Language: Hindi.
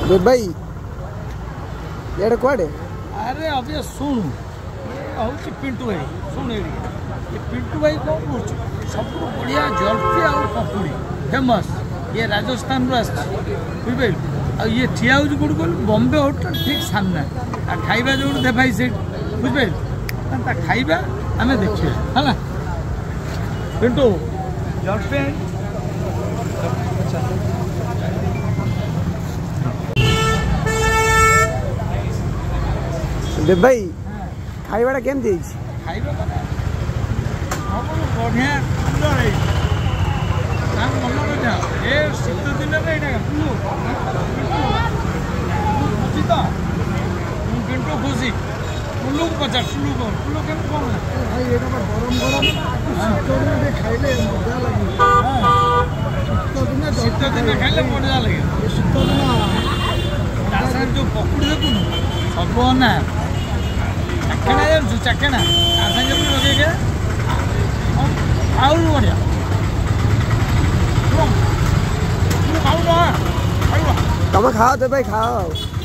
भाई ये कुआड़े अरे अभी शुणु हूँ पिंटू भाई शुण ये पिंटू भाई कौन कर सब बढ़िया जल्फी आउ पकुड़ी फेमस ये राजस्थान बुझे आ ये ठिया हो कौन बॉम्बे होटल ठीक सामना आ खाइबा जो दे भाई से बुझे खाइबा आम देखिए है पिंटू जल्फी देव भाई खाइबाटा केमती खाइबा बढ़िया मन ए शीत दिन खुशी तो पिंटू खुशी टुलू पचार टुलू कौन टुलू के गरम गरम खाइले मजा लगे शीत दिन खाइले मजा लगे शीत दिन जो पकुड़ी देखुन सब ना चखेना जाऊँ चखेना आसांगे भी लगे आउ बढ़िया तुम खाओ तो भाई खाओ।